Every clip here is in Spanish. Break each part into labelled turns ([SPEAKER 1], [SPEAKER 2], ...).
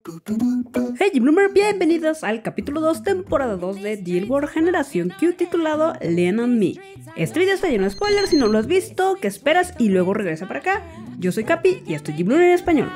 [SPEAKER 1] Hey Bloomer, bienvenidos al capítulo 2, temporada 2 de Guild Wars Generación Q titulado Lean on Me. Este video está lleno de spoilers, si no lo has visto, ¿qué esperas? Y luego regresa para acá. Yo soy Capi y esto es Guild Bloomer en español.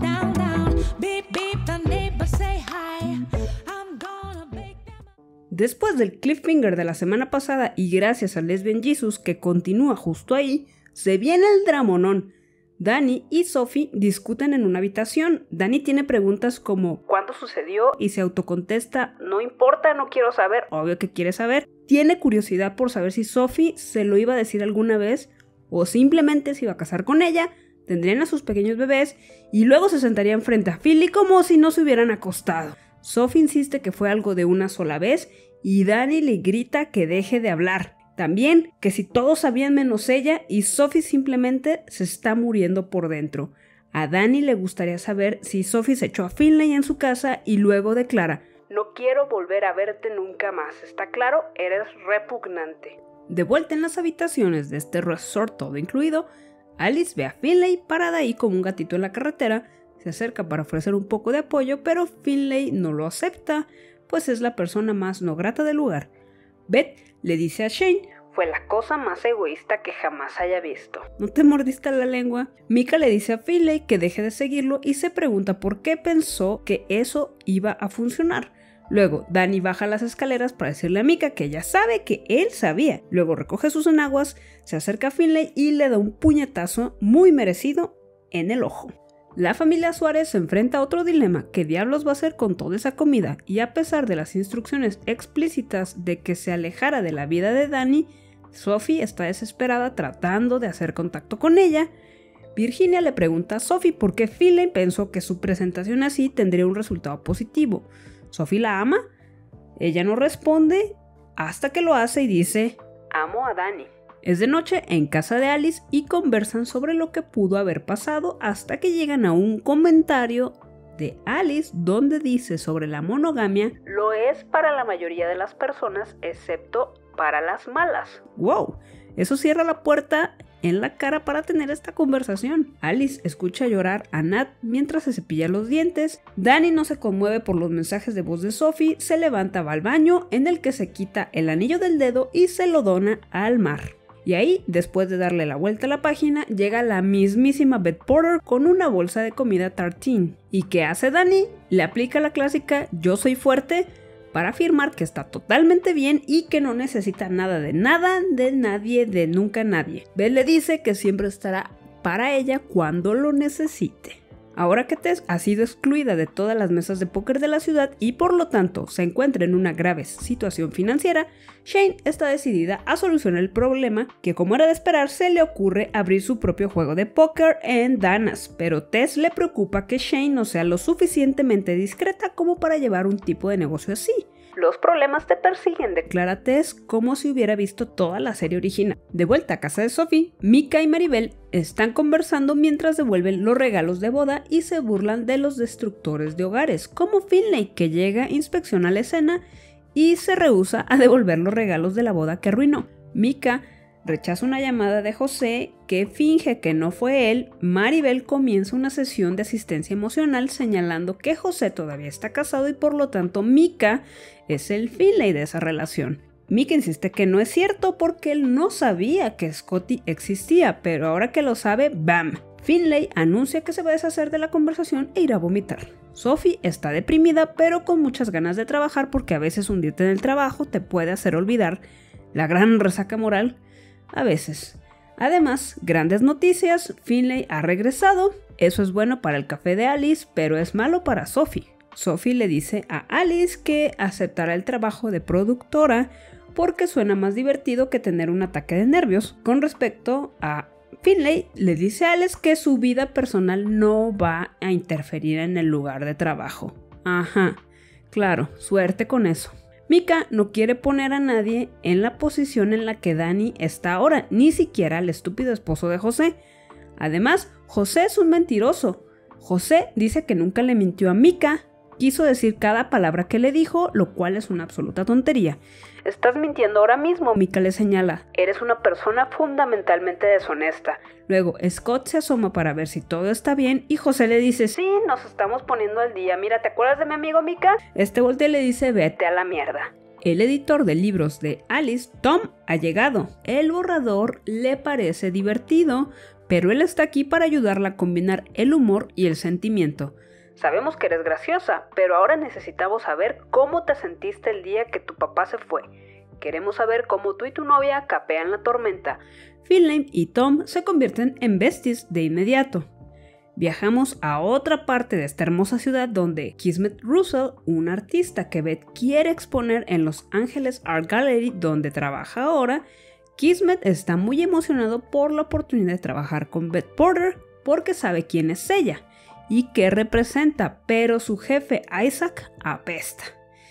[SPEAKER 1] Después del cliffhanger de la semana pasada y gracias a Lesbian Jesus que continúa justo ahí, se viene el dramonón. Dani y Sophie discuten en una habitación. Dani tiene preguntas como ¿cuándo sucedió? Y se autocontesta no importa, no quiero saber. Obvio que quiere saber. Tiene curiosidad por saber si Sophie se lo iba a decir alguna vez o simplemente se iba a casar con ella, tendrían a sus pequeños bebés y luego se sentarían frente a Philly como si no se hubieran acostado. Sophie insiste que fue algo de una sola vez y Dani le grita que deje de hablar. También que si todos sabían menos ella y Sophie simplemente se está muriendo por dentro. A Dani le gustaría saber si Sophie se echó a Finlay en su casa y luego declara no quiero volver a verte nunca más, ¿está claro? Eres repugnante. De vuelta en las habitaciones de este resort todo incluido, Alice ve a Finlay parada ahí como un gatito en la carretera, se acerca para ofrecer un poco de apoyo, pero Finlay no lo acepta, pues es la persona más no grata del lugar. Beth le dice a Shane, fue la cosa más egoísta que jamás haya visto. ¿No te mordiste la lengua? Mika le dice a Finlay que deje de seguirlo y se pregunta por qué pensó que eso iba a funcionar. Luego, Dani baja las escaleras para decirle a Mika que ella sabe que él sabía. Luego recoge sus enaguas, se acerca a Finlay y le da un puñetazo muy merecido en el ojo. La familia Suárez se enfrenta a otro dilema, ¿qué diablos va a hacer con toda esa comida? Y a pesar de las instrucciones explícitas de que se alejara de la vida de Dani, Sophie está desesperada tratando de hacer contacto con ella. Virginia le pregunta a Sophie por qué Finlay pensó que su presentación así tendría un resultado positivo. Sophie la ama, ella no responde hasta que lo hace y dice, amo a Dani. Es de noche en casa de Alice y conversan sobre lo que pudo haber pasado hasta que llegan a un comentario de Alice donde dice sobre la monogamia lo es para la mayoría de las personas excepto para las malas. ¡Wow! Eso cierra la puerta en la cara para tener esta conversación. Alice escucha llorar a Nat mientras se cepilla los dientes. Dani no se conmueve por los mensajes de voz de Sophie, se levanta, va al baño en el que se quita el anillo del dedo y se lo dona al mar. Y ahí, después de darle la vuelta a la página, llega la mismísima Beth Porter con una bolsa de comida tartine. ¿Y qué hace Dani? Le aplica la clásica yo soy fuerte para afirmar que está totalmente bien y que no necesita nada, de nadie, de nunca nadie. Beth le dice que siempre estará para ella cuando lo necesite. Ahora que Tess ha sido excluida de todas las mesas de póker de la ciudad y por lo tanto se encuentra en una grave situación financiera, Shane está decidida a solucionar el problema que, como era de esperar, se le ocurre abrir su propio juego de póker en Danas, pero Tess le preocupa que Shane no sea lo suficientemente discreta como para llevar un tipo de negocio así. Los problemas te persiguen, declara Tess como si hubiera visto toda la serie original. De vuelta a casa de Sophie, Mika y Maribel están conversando mientras devuelven los regalos de boda y se burlan de los destructores de hogares, como Finlay, que llega, inspecciona la escena y se rehúsa a devolver los regalos de la boda que arruinó. Mika rechaza una llamada de José que finge que no fue él. Maribel comienza una sesión de asistencia emocional señalando que José todavía está casado y por lo tanto Mika es el Finlay de esa relación. Mika insiste que no es cierto porque él no sabía que Scotty existía, pero ahora que lo sabe, ¡bam! Finlay anuncia que se va a deshacer de la conversación e irá a vomitar. Sophie está deprimida pero con muchas ganas de trabajar porque a veces hundirte en el trabajo te puede hacer olvidar la gran resaca moral. A veces. Además, grandes noticias, Finlay ha regresado. Eso es bueno para el café de Alice, pero es malo para Sophie. Sophie le dice a Alice que aceptará el trabajo de productora porque suena más divertido que tener un ataque de nervios. Con respecto a Finlay, le dice a Alice que su vida personal no va a interferir en el lugar de trabajo. Ajá, claro, suerte con eso. Mika no quiere poner a nadie en la posición en la que Dani está ahora, ni siquiera al estúpido esposo de José. Además, José es un mentiroso. José dice que nunca le mintió a Mika, quiso decir cada palabra que le dijo, lo cual es una absoluta tontería. Estás mintiendo ahora mismo, Mika le señala. Eres una persona fundamentalmente deshonesta. Luego, Scott se asoma para ver si todo está bien y José le dice, sí, nos estamos poniendo al día. Mira, ¿te acuerdas de mi amigo Mika? Este voltea y le dice, vete a la mierda. El editor de libros de Alice, Tom, ha llegado. El borrador le parece divertido, pero él está aquí para ayudarla a combinar el humor y el sentimiento. Sabemos que eres graciosa, pero ahora necesitamos saber cómo te sentiste el día que tu papá se fue. Queremos saber cómo tú y tu novia capean la tormenta. Finlay y Tom se convierten en besties de inmediato. Viajamos a otra parte de esta hermosa ciudad donde Kismet Russell, un artista que Beth quiere exponer en Los Ángeles Art Gallery donde trabaja ahora, Kismet está muy emocionado por la oportunidad de trabajar con Beth Porter porque sabe quién es ella y qué representa, pero su jefe Isaac apesta.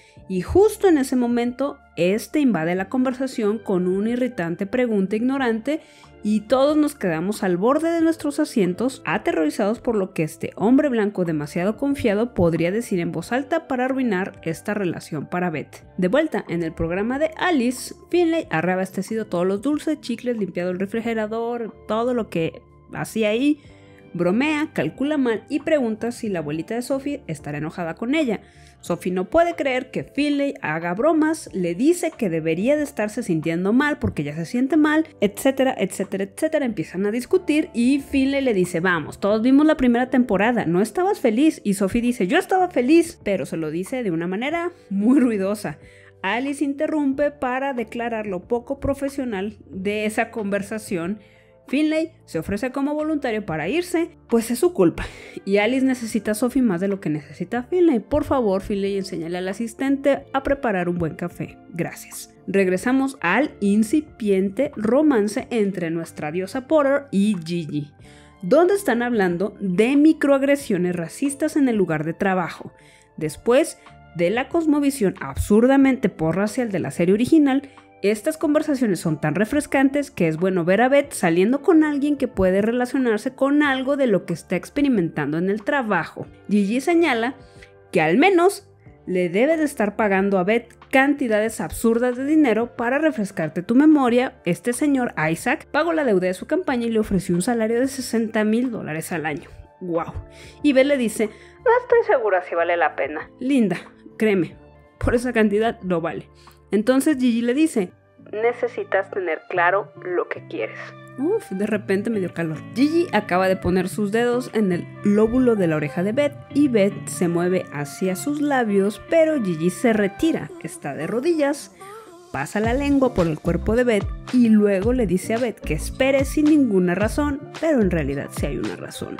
[SPEAKER 1] Y justo en ese momento, este invade la conversación con una irritante pregunta ignorante y todos nos quedamos al borde de nuestros asientos, aterrorizados por lo que este hombre blanco demasiado confiado podría decir en voz alta para arruinar esta relación para Beth. De vuelta en el programa de Alice, Finlay ha reabastecido todos los dulces, chicles, limpiado el refrigerador, todo lo que hacía ahí. Bromea, calcula mal y pregunta si la abuelita de Sophie estará enojada con ella. Sophie no puede creer que Finlay haga bromas, le dice que debería de estarse sintiendo mal porque ya se siente mal, etcétera, etcétera, etcétera. Empiezan a discutir y Finlay le dice, vamos, todos vimos la primera temporada, ¿no estabas feliz? Y Sophie dice, yo estaba feliz, pero se lo dice de una manera muy ruidosa. Alice interrumpe para declarar lo poco profesional de esa conversación. Finlay se ofrece como voluntario para irse, pues es su culpa. Y Alice necesita a Sophie más de lo que necesita a Finlay. Por favor, Finlay, enséñale al asistente a preparar un buen café. Gracias. Regresamos al incipiente romance entre nuestra diosa Porter y Gigi, donde están hablando de microagresiones racistas en el lugar de trabajo. Después de la cosmovisión absurdamente porracial de la serie original, estas conversaciones son tan refrescantes que es bueno ver a Beth saliendo con alguien que puede relacionarse con algo de lo que está experimentando en el trabajo. Gigi señala que al menos le debe de estar pagando a Beth cantidades absurdas de dinero para refrescarte tu memoria. Este señor Isaac pagó la deuda de su campaña y le ofreció un salario de $60,000 al año. ¡Wow! Y Beth le dice, no estoy segura si vale la pena. Linda, créeme, por esa cantidad lo vale. Entonces Gigi le dice, necesitas tener claro lo que quieres. De repente me dio calor. Gigi acaba de poner sus dedos en el lóbulo de la oreja de Beth y Beth se mueve hacia sus labios, pero Gigi se retira, está de rodillas, pasa la lengua por el cuerpo de Beth y luego le dice a Beth que espere sin ninguna razón, pero en realidad sí hay una razón.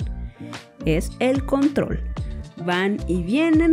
[SPEAKER 1] Es el control. Van y vienen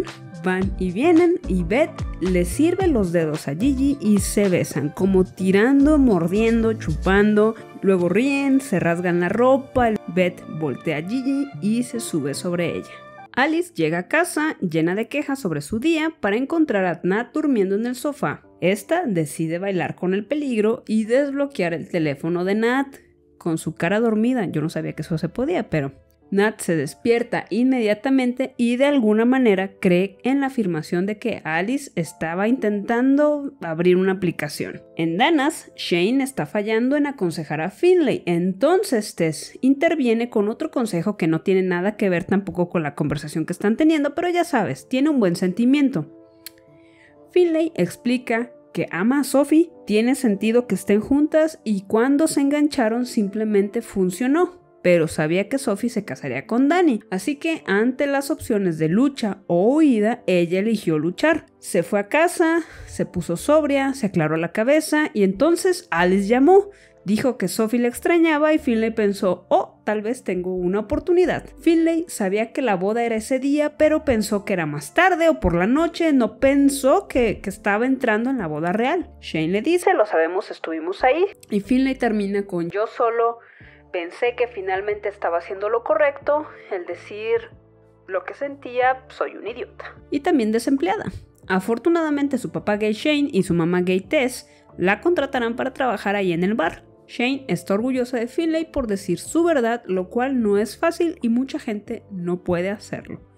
[SPEAKER 1] y Beth le sirve los dedos a Gigi y se besan, como tirando, mordiendo, chupando. Luego ríen, se rasgan la ropa, Beth voltea a Gigi y se sube sobre ella. Alice llega a casa llena de quejas sobre su día para encontrar a Nat durmiendo en el sofá. Esta decide bailar con el peligro y desbloquear el teléfono de Nat con su cara dormida. Yo no sabía que eso se podía, pero Nat se despierta inmediatamente y de alguna manera cree en la afirmación de que Alice estaba intentando abrir una aplicación. En Danas, Shane está fallando en aconsejar a Finlay, entonces Tess interviene con otro consejo que no tiene nada que ver tampoco con la conversación que están teniendo, pero ya sabes, tiene un buen sentimiento. Finlay explica que ama a Sophie, tiene sentido que estén juntas y cuando se engancharon simplemente funcionó. Pero sabía que Sophie se casaría con Danny, así que ante las opciones de lucha o huida, ella eligió luchar. Se fue a casa, se puso sobria, se aclaró la cabeza y entonces Alice llamó. Dijo que Sophie le extrañaba y Finlay pensó, tal vez tengo una oportunidad. Finlay sabía que la boda era ese día, pero pensó que era más tarde o por la noche, no pensó que estaba entrando en la boda real. Shane le dice, lo sabemos, estuvimos ahí. Y Finlay termina con, yo solo pensé que finalmente estaba haciendo lo correcto, el decir lo que sentía, soy un idiota. Y también desempleada. Afortunadamente su papá gay Shane y su mamá gay Tess la contratarán para trabajar ahí en el bar. Shane está orgullosa de Finlay por decir su verdad, lo cual no es fácil y mucha gente no puede hacerlo.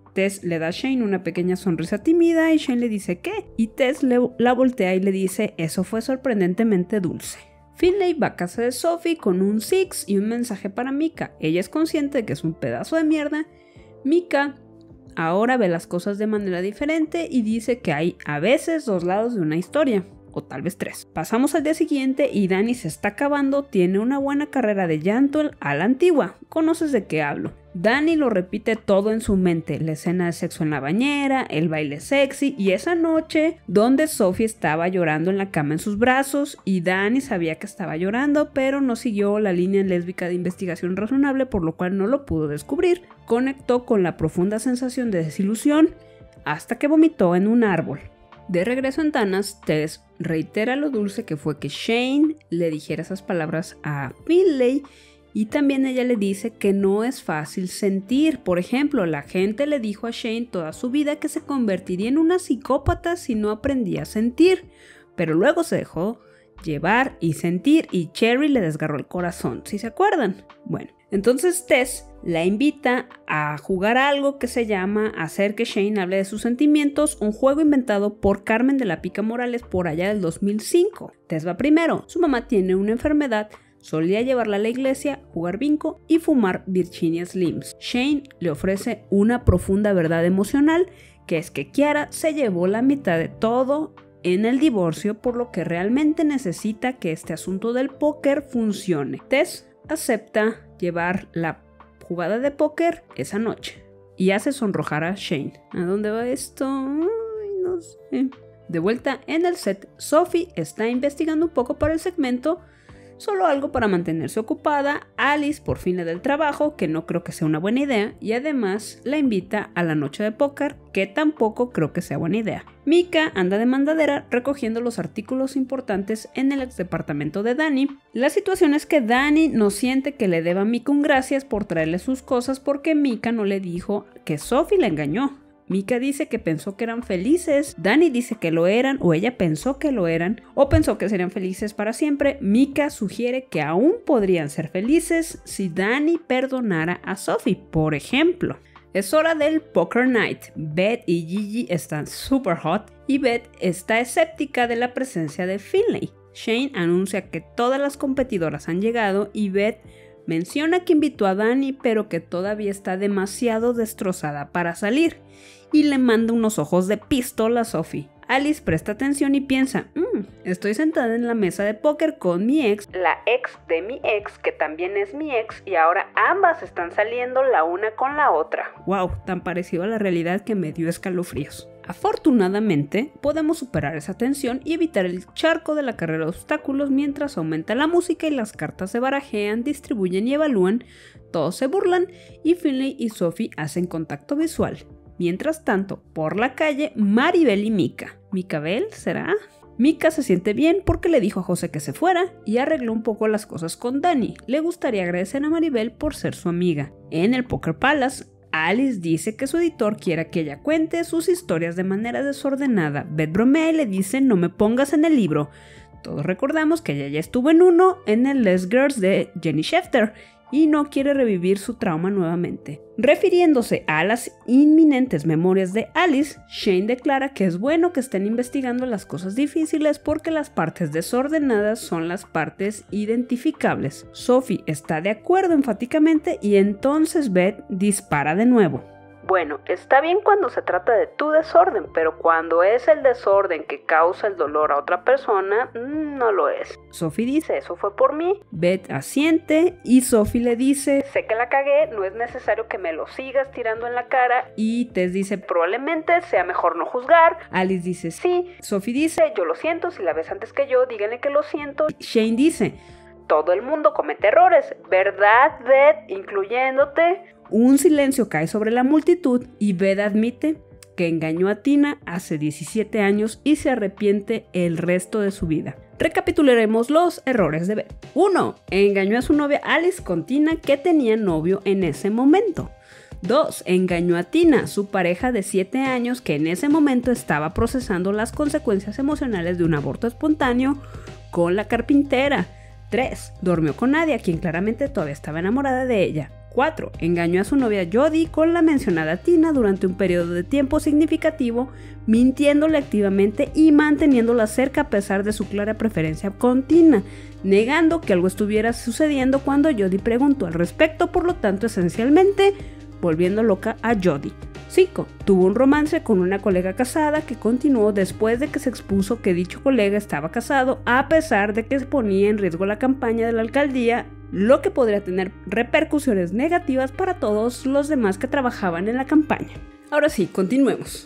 [SPEAKER 1] Tess le da a Shane una pequeña sonrisa tímida y Shane le dice ¿qué? Y Tess la voltea y le dice eso fue sorprendentemente dulce. Finley va a casa de Sophie con un six y un mensaje para Micah. Ella es consciente de que es un pedazo de mierda. Micah ahora ve las cosas de manera diferente y dice que hay a veces 2 lados de una historia. O tal vez 3. Pasamos al día siguiente y Dani se está acabando, tiene una buena carrera de llanto a la antigua. ¿Conoces de qué hablo? Dani lo repite todo en su mente, la escena de sexo en la bañera, el baile sexy y esa noche donde Sophie estaba llorando en la cama en sus brazos y Dani sabía que estaba llorando pero no siguió la línea lésbica de investigación razonable por lo cual no lo pudo descubrir. Conectó con la profunda sensación de desilusión hasta que vomitó en un árbol. De regreso en Tanas, Tess reitera lo dulce que fue que Shane le dijera esas palabras a Finley y también ella le dice que no es fácil sentir. Por ejemplo, la gente le dijo a Shane toda su vida que se convertiría en una psicópata si no aprendía a sentir, pero luego se dejó llevar y sentir y Cherry le desgarró el corazón, ¿sí se acuerdan? Bueno, entonces Tess la invita a jugar algo que se llama Hacer que Shane hable de sus sentimientos, un juego inventado por Carmen de la Pica Morales por allá del 2005. Tess va primero, su mamá tiene una enfermedad, solía llevarla a la iglesia, jugar bingo y fumar Virginia Slims. Shane le ofrece una profunda verdad emocional, que es que Kiara se llevó la mitad de todo en el divorcio, por lo que realmente necesita que este asunto del póker funcione. Tess acepta llevar la jugada de póker esa noche y hace sonrojar a Shane. ¿A dónde va esto? Ay, no sé. De vuelta en el set, Sophie está investigando un poco para el segmento, solo algo para mantenerse ocupada. Alice por fin le da el trabajo, que no creo que sea una buena idea, y además la invita a la noche de póker, que tampoco creo que sea buena idea. Micah anda de mandadera recogiendo los artículos importantes en el exdepartamento de Dani. La situación es que Dani no siente que le deba a Micah un gracias por traerle sus cosas porque Micah no le dijo que Sophie la engañó. Micah dice que pensó que eran felices, Dani dice que lo eran o ella pensó que lo eran o pensó que serían felices para siempre. Micah sugiere que aún podrían ser felices si Dani perdonara a Sophie, por ejemplo. Es hora del Poker Night. Beth y Gigi están super hot y Beth está escéptica de la presencia de Finley. Shane anuncia que todas las competidoras han llegado y Beth menciona que invitó a Dani pero que todavía está demasiado destrozada para salir y le manda unos ojos de pistola a Sophie. Alice presta atención y piensa, estoy sentada en la mesa de póker con mi ex, la ex de mi ex, que también es mi ex, y ahora ambas están saliendo la una con la otra. Wow, tan parecido a la realidad que me dio escalofríos. Afortunadamente, podemos superar esa tensión y evitar el charco de la carrera de obstáculos mientras aumenta la música y las cartas se barajean, distribuyen y evalúan, todos se burlan y Finley y Sophie hacen contacto visual. Mientras tanto, por la calle, Maribel y Micah. ¿Micabel será? Micah se siente bien porque le dijo a José que se fuera y arregló un poco las cosas con Dani. Le gustaría agradecer a Maribel por ser su amiga. En el Poker Palace, Alice dice que su editor quiere que ella cuente sus historias de manera desordenada. Beth bromea y le dice no me pongas en el libro. Todos recordamos que ella ya estuvo en uno en el Les Girls de Jenny Schefter y no quiere revivir su trauma nuevamente. Refiriéndose a las inminentes memorias de Alice, Shane declara que es bueno que estén investigando las cosas difíciles porque las partes desordenadas son las partes identificables. Sophie está de acuerdo enfáticamente y entonces Beth dispara de nuevo. Bueno, está bien cuando se trata de tu desorden, pero cuando es el desorden que causa el dolor a otra persona, no lo es. Sophie dice, eso fue por mí. Beth asiente y Sophie le dice, sé que la cagué, no es necesario que me lo sigas tirando en la cara. Y Tess dice, probablemente sea mejor no juzgar. Alice dice, sí. Sophie dice, yo lo siento, si la ves antes que yo, díganle que lo siento. Shane dice, todo el mundo comete errores, ¿verdad, Beth? Incluyéndote. Un silencio cae sobre la multitud y Beth admite que engañó a Tina hace 17 años y se arrepiente el resto de su vida. Recapitularemos los errores de Beth. 1. Engañó a su novia Alice con Tina, que tenía novio en ese momento. 2. Engañó a Tina, su pareja de 7 años, que en ese momento estaba procesando las consecuencias emocionales de un aborto espontáneo con la carpintera. 3. Durmió con Nadia, quien claramente todavía estaba enamorada de ella. 4. Engañó a su novia Jody con la mencionada Tina durante un periodo de tiempo significativo, mintiéndole activamente y manteniéndola cerca a pesar de su clara preferencia con Tina, negando que algo estuviera sucediendo cuando Jody preguntó al respecto, por lo tanto esencialmente volviendo loca a Jody. 5. Tuvo un romance con una colega casada que continuó después de que se expuso que dicho colega estaba casado, a pesar de que se ponía en riesgo la campaña de la alcaldía, lo que podría tener repercusiones negativas para todos los demás que trabajaban en la campaña. Ahora sí, continuemos.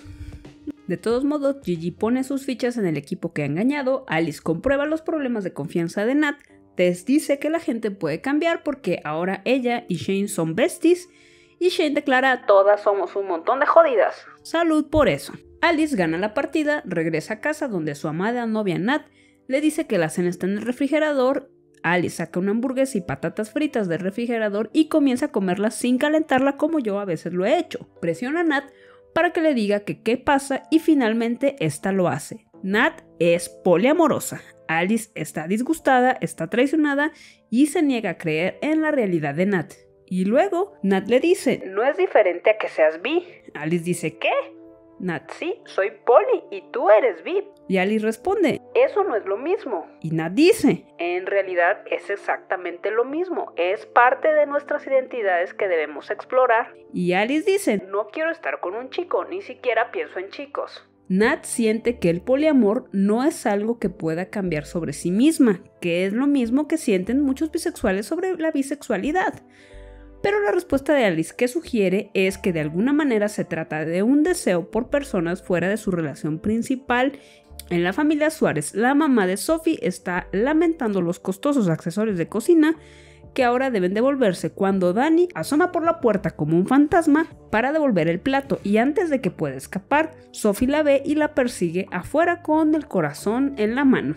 [SPEAKER 1] De todos modos, Gigi pone sus fichas en el equipo que ha engañado, Alice comprueba los problemas de confianza de Nat, Tess dice que la gente puede cambiar porque ahora ella y Shane son besties, y Shane declara: todas somos un montón de jodidas. Salud por eso. Alice gana la partida, regresa a casa donde su amada novia Nat le dice que la cena está en el refrigerador. Alice saca una hamburguesa y patatas fritas del refrigerador y comienza a comerlas sin calentarla como yo a veces lo he hecho. Presiona a Nat para que le diga que qué pasa y finalmente esta lo hace. Nat es poliamorosa. Alice está disgustada, está traicionada y se niega a creer en la realidad de Nat. Y luego Nat le dice: no es diferente a que seas bi. Alice dice: ¿qué? Nat: sí, soy poli y tú eres bi. Y Alice responde: eso no es lo mismo. Y Nat dice: en realidad es exactamente lo mismo, es parte de nuestras identidades que debemos explorar. Y Alice dice: no quiero estar con un chico, ni siquiera pienso en chicos. Nat siente que el poliamor no es algo que pueda cambiar sobre sí misma, que es lo mismo que sienten muchos bisexuales sobre la bisexualidad. Pero la respuesta de Alice que sugiere es que de alguna manera se trata de un deseo por personas fuera de su relación principal. En la familia Suárez, la mamá de Sophie está lamentando los costosos accesorios de cocina que ahora deben devolverse cuando Dani asoma por la puerta como un fantasma para devolver el plato, y antes de que pueda escapar, Sophie la ve y la persigue afuera con el corazón en la mano.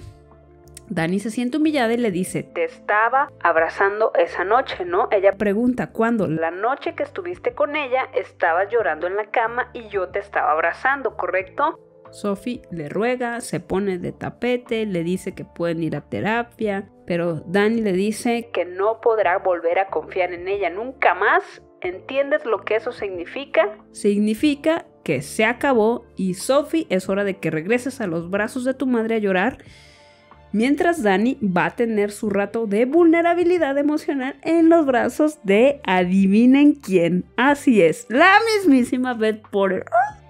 [SPEAKER 1] Dani se siente humillada y le dice: te estaba abrazando esa noche, ¿no? Ella pregunta: ¿cuándo? La noche que estuviste con ella estabas llorando en la cama y yo te estaba abrazando, ¿correcto? Sophie le ruega, se pone de tapete, le dice que pueden ir a terapia, pero Dani le dice que no podrá volver a confiar en ella nunca más. ¿Entiendes lo que eso significa? Significa que se acabó y Sophie, es hora de que regreses a los brazos de tu madre a llorar. Mientras Dani va a tener su rato de vulnerabilidad emocional en los brazos de adivinen quién. Así es, la mismísima Beth Porter.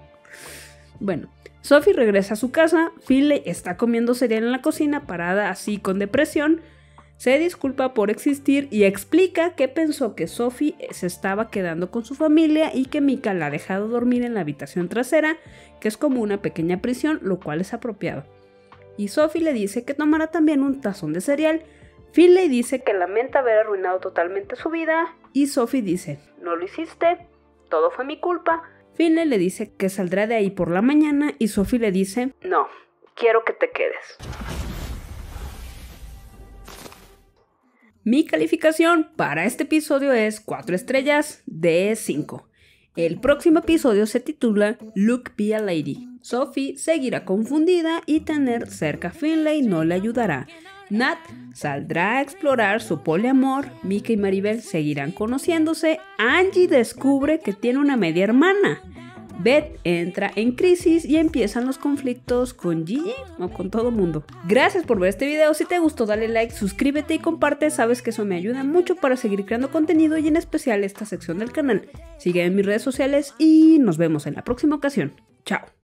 [SPEAKER 1] Bueno, Sophie regresa a su casa, Finley está comiendo cereal en la cocina, parada así con depresión. Se disculpa por existir y explica que pensó que Sophie se estaba quedando con su familia y que Mika la ha dejado dormir en la habitación trasera, que es como una pequeña prisión, lo cual es apropiado. Y Sophie le dice que tomará también un tazón de cereal. Finley dice que lamenta haber arruinado totalmente su vida y Sophie dice: no lo hiciste, todo fue mi culpa. Finley le dice que saldrá de ahí por la mañana y Sophie le dice: no, quiero que te quedes. Mi calificación para este episodio es 4 estrellas de 5. El próximo episodio se titula Look Be a Lady. Sophie seguirá confundida y tener cerca a Finley no le ayudará. Nat saldrá a explorar su poliamor, Mika y Maribel seguirán conociéndose, Angie descubre que tiene una media hermana, Beth entra en crisis y empiezan los conflictos con Gigi o con todo mundo. Gracias por ver este video, si te gustó dale like, suscríbete y comparte, sabes que eso me ayuda mucho para seguir creando contenido y en especial esta sección del canal. Sigue en mis redes sociales y nos vemos en la próxima ocasión. Chao.